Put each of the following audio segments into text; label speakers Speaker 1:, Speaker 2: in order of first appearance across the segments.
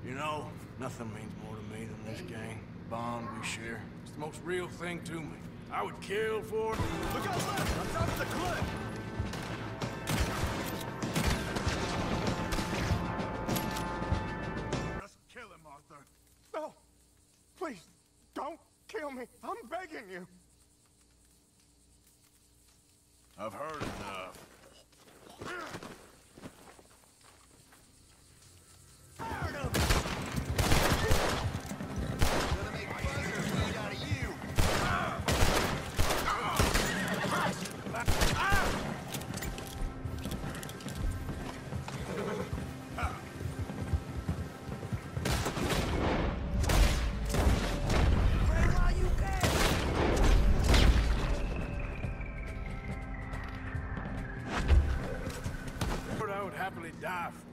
Speaker 1: You know, nothing means more to me than this gang. Bond we share. It's the most real thing to me. I would kill for it.
Speaker 2: Look out left! On top of the cliff! Just kill him, Arthur. No! Please, don't kill me. I'm begging you.
Speaker 1: I've heard enough. I would happily die for.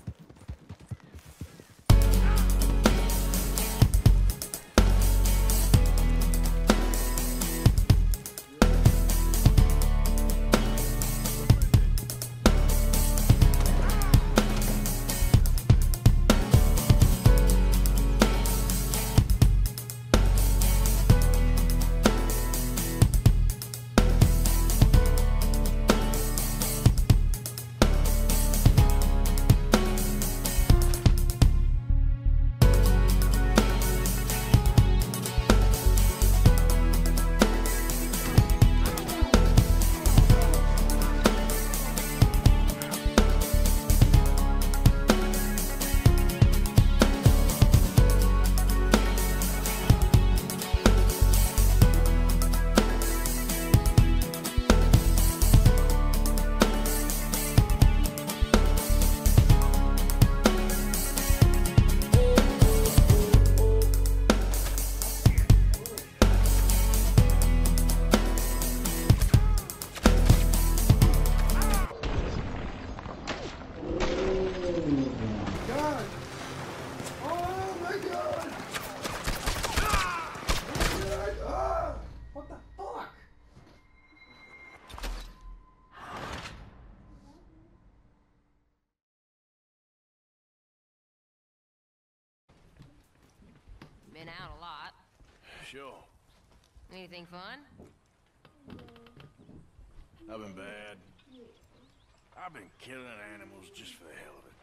Speaker 3: Been out a lot.
Speaker 1: Sure.
Speaker 3: Anything fun?
Speaker 1: I've been bad. I've been killing animals just for the hell of it.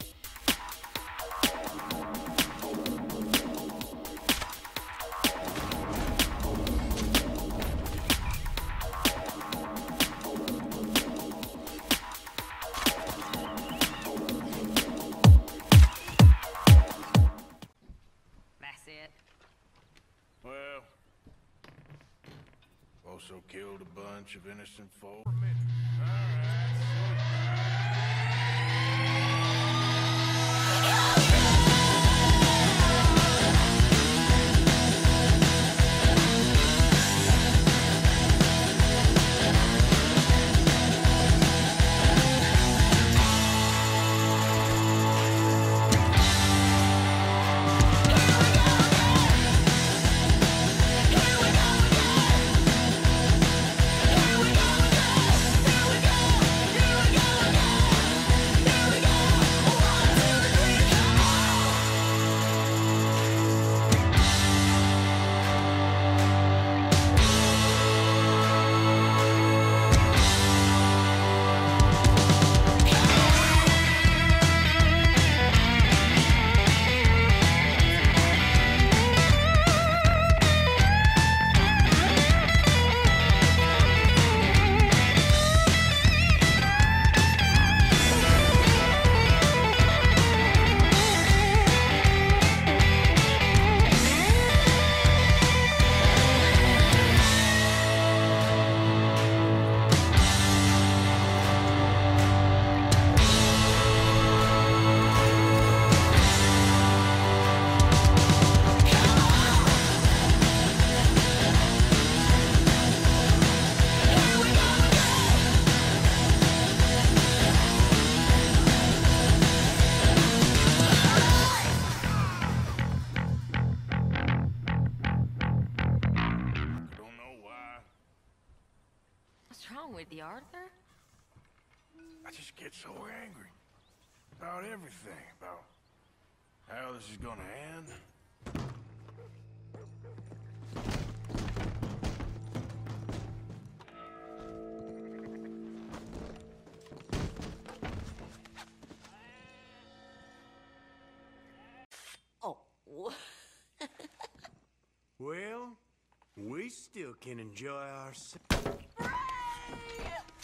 Speaker 3: That's it.
Speaker 1: Well, also killed a bunch of innocent folk.
Speaker 3: with you, Arthur?
Speaker 1: I just get so angry. About everything. About how this is gonna end?
Speaker 4: Oh,
Speaker 2: Well, we still can enjoy ourselves.
Speaker 4: Ray!